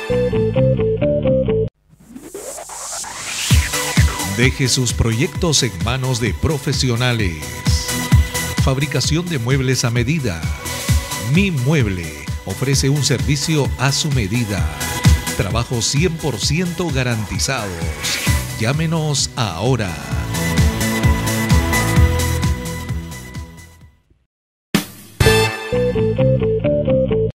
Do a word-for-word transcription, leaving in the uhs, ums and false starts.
Deje sus proyectos en manos de profesionales. Fabricación de muebles a medida. Mi Mueble ofrece un servicio a su medida. Trabajos cien por ciento garantizados. Llámenos ahora.